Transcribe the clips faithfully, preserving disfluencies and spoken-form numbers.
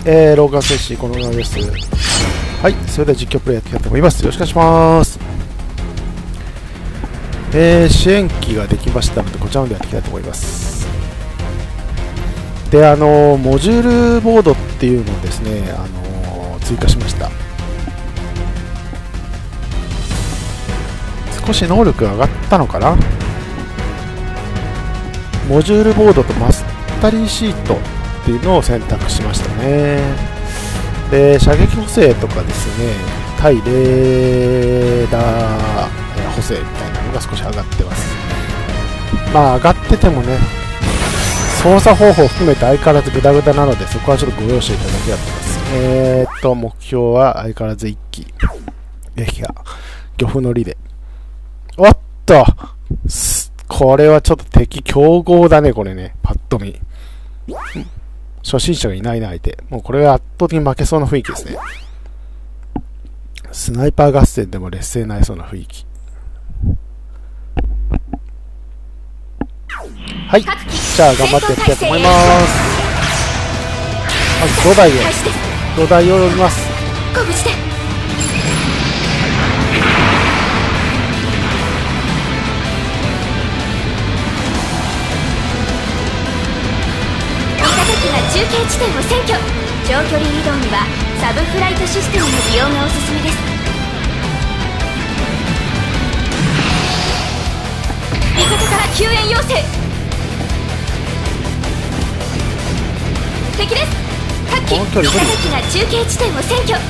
えー、ローガン選手このままです。はい、それでは実況プレイやっていきたいと思います。よろしくお願いします。えー、支援機ができましたので、こちらのでやっていきたいと思います。で、あのモジュールボードっていうのをですね、あの追加しました。少し能力が上がったのかな。モジュールボードとマスタリーシートっていうのを選択しましたね。で、射撃補正とかですね、対レーダー補正みたいなのが少し上がってます。まあ上がっててもね、操作方法を含めて相変わらずグダグダなので、そこはちょっとご容赦いただきたいと思います。えーっと目標は相変わらずいっ機撃破、漁夫の利で。おっと、これはちょっと敵強豪だね、これね、パッと見。初心者がいないな、相手。もうこれは圧倒的に負けそうな雰囲気ですね。スナイパー合戦でも劣勢になりそうな雰囲気。はい、じゃあ頑張ってやっていきたいと思います。まず土台を、土台を呼びます。 中継地点を占拠。長距離移動にはサブフライトシステムの利用がおすすめです。味方から救援要請。敵です。各機、味方機が中継地点を占拠。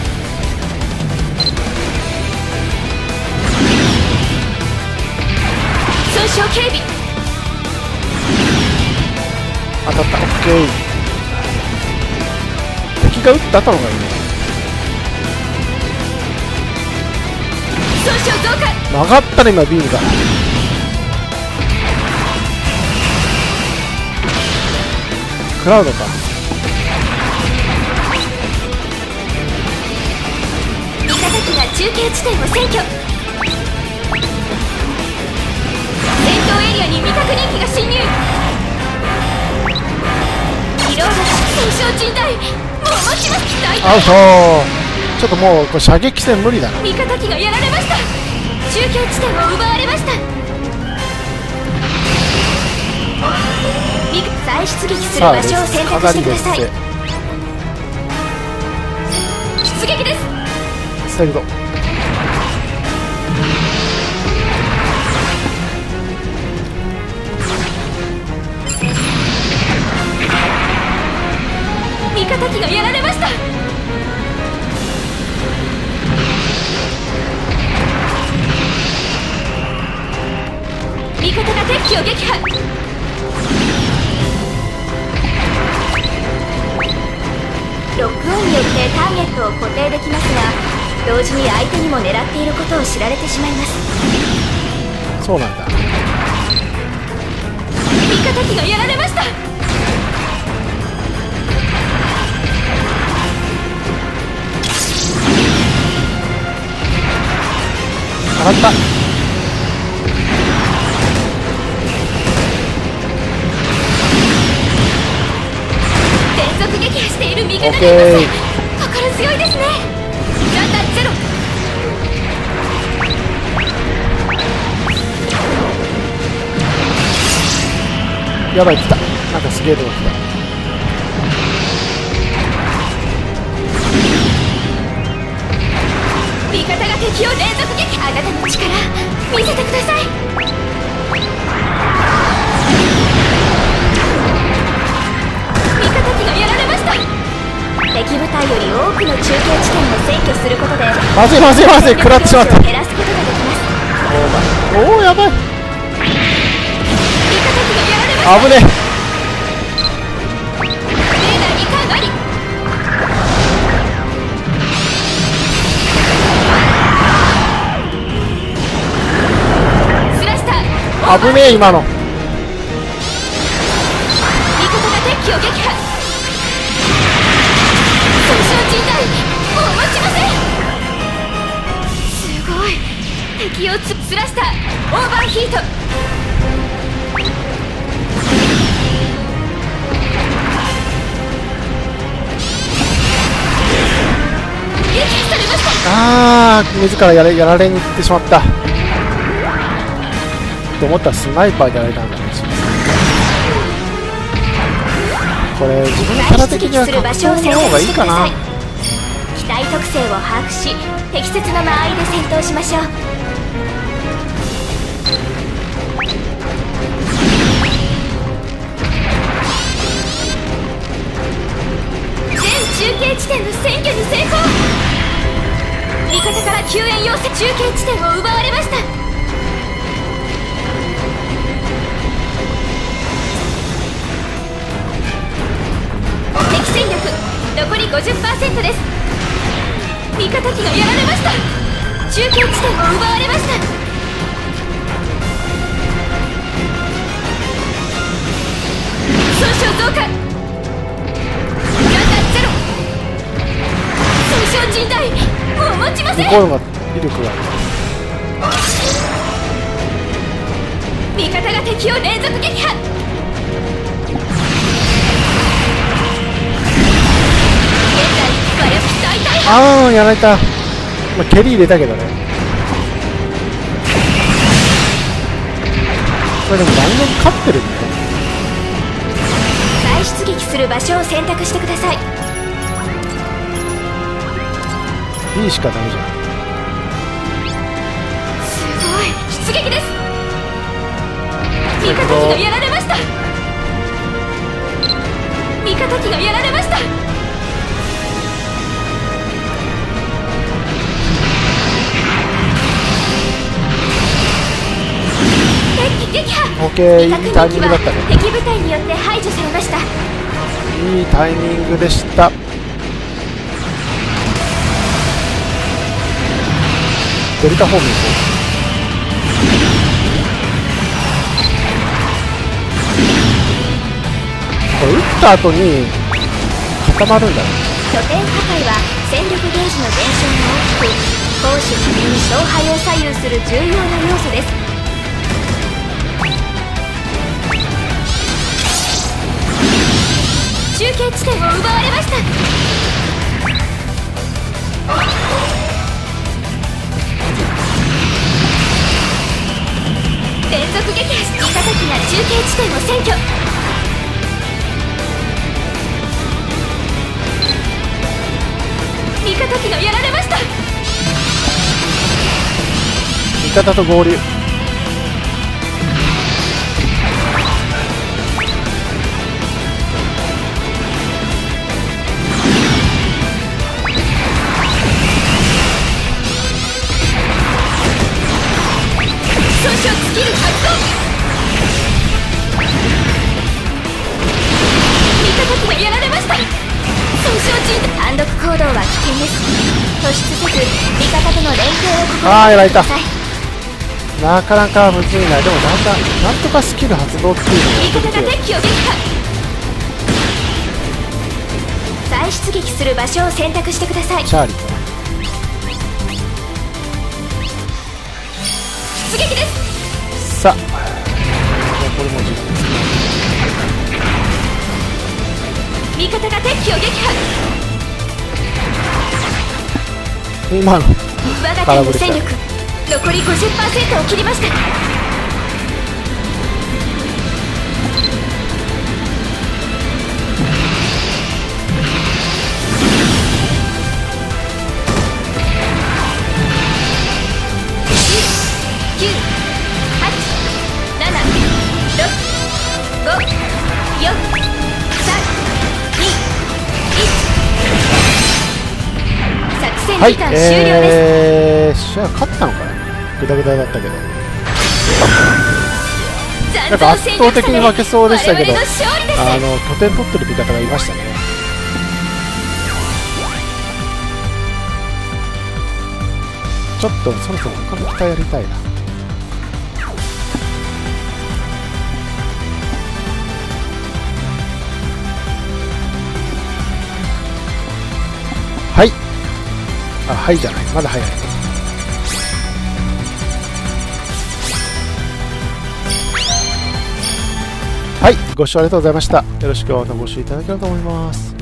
損傷警備。 当たった。オッケー。敵が撃った後の方がいいね。 損傷増加。 曲がったね、今ビームが。クラウドか。 味方機が中継地点を占拠。戦闘エリアに未確認機が侵入。リロードが戦勝陣大。 アウト。ちょっともうこれ射撃戦無理だな。 味方機がやられました。中継地点を奪われました。再出撃する場所を選択してください。出撃です。 セーフド。 味方機がやられました。味方が敵機を撃破。ロックオンによってターゲットを固定できますが、同時に相手にも狙っていることを知られてしまいます。 そうなんだ。 味方機がやられました。 上がった。 連続撃破している味方がいます。心強いですね。ランダーゼロ。 やばい、来た。なんかすげえとこ来た。 味方が敵を連続撃破。あなたの力見せてください。味方機がやられました。敵部隊より多くの中継地点を占拠することで、 まずいまずいまずい、食らってしまった。 減らすことができます。 おお、やばい。 味方機がやられました。 危ねえ。 レーダーにかんあり。 危ねえ、今の。 味方が敵機を撃破。損傷陣大お持ちません。すごい。敵をつスラスターオーバーヒート。味あー自らやれやられに行ってしまったと思ったらスナイパーでやられたんだね。これ自分のキャラ的には格闘の方がいいかな。 機体特性を把握し適切な間合いで戦闘しましょう。全中継地点の占拠に成功。味方から救援要請。中継地点を奪われました。敵戦力残り ごじゅっパーセント です。味方機がやられました。中継地点を奪われました。損傷増加。ガンダゼロ。損傷甚大。もう持ちません。 向こうが威力がある。 味方が敵を連続撃破。 ああやられた。まあ、蹴り入れたけどね。これでもラウンド勝ってるんだよ。 再出撃する場所を選択してください。 B しかダメじゃん。 すごい出撃です。味方機がやられました。味方機がやられました。 オッケー、いいタイミングだったね。 敵部隊によって排除されました。 いいタイミングでした。デルタ方面行こう。これ撃った後に固まるんだね。 拠点破壊は戦力ゲージの減少が大きく、攻守ともに勝敗を左右する重要な要素です。中継地点を奪われました。連続撃破し、味方機が中継地点を占拠。味方機がやられました。 味方と合流。 スキル発動。味方機がやられました。損傷陣。単独行動は危険です。突出せず味方との連携を心ああやられた。 がけてください。 なかなかむずいな。でもだんだんなんとかスキル発動っていうの味方が敵機を撃破。再出撃する場所を選択してください。 チャーリー出撃です。 さあ、これも時間ですね。 味方が敵機を撃破。 今の我が隊の戦力残り ごじゅっパーセント を切りました。きゅう、はち、なな、ろく、ご、よん、さん、に、いち。作戦時間終了です。 えー、試合勝ったのかな。グダグダだったけど、なんか圧倒的に負けそうでしたけど、あの拠点取ってる味方がいましたね。ちょっとそろそろ他の機体やりたいな。はい、あ、はいじゃない、まだ早い。はい、ご視聴ありがとうございました。よろしくおご視聴いただければと思います。